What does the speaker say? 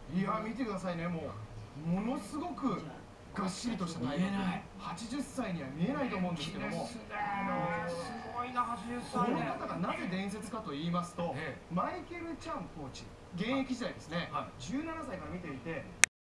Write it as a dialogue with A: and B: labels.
A: いや見てくださいね、ものすごくがっしりとした体格。80歳には見えないと思うんですけども、
B: すごいな、80
A: この
B: 歳で。
A: 方がなぜ伝説かと言いますと、マイケル・チャンコーチ、現役時代ですね、17歳から見ていて、